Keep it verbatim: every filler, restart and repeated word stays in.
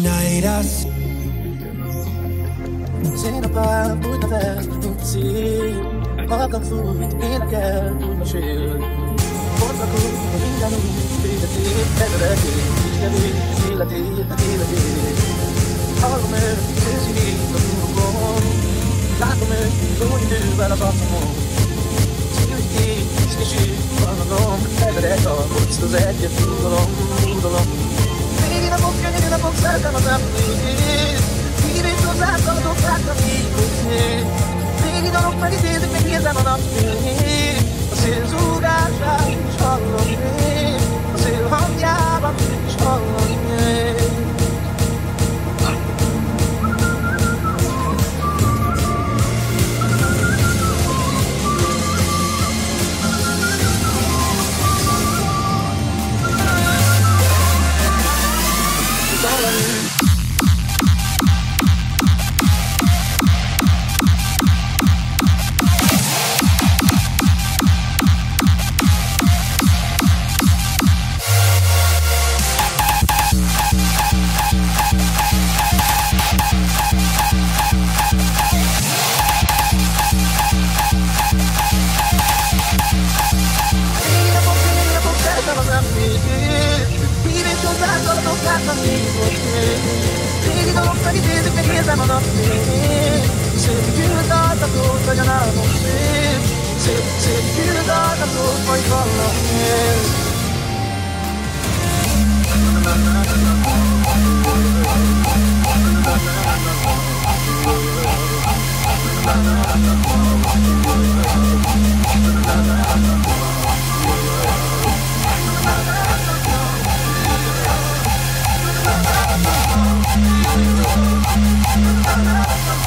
Unidas. Cena pra muita festa, muito sim. Roda fluido, e não quero uma cheia. Outra coisa, ainda não fica aqui. Pega daqui, fica ali, fica ali, fica ali. All me, this is me, the moon gone. Not the man, going to do, but I thought some more. Security, station, run along. Pega that dog, what's the Z, you move along, move along. Baby, the book, and the book, says I'm a Baby, don't stop, don't stop, don't stop. Baby, don't play this, it makes me a man of me. Você julga já, chora-me. Você rodeava, chora-me. We'll be right back.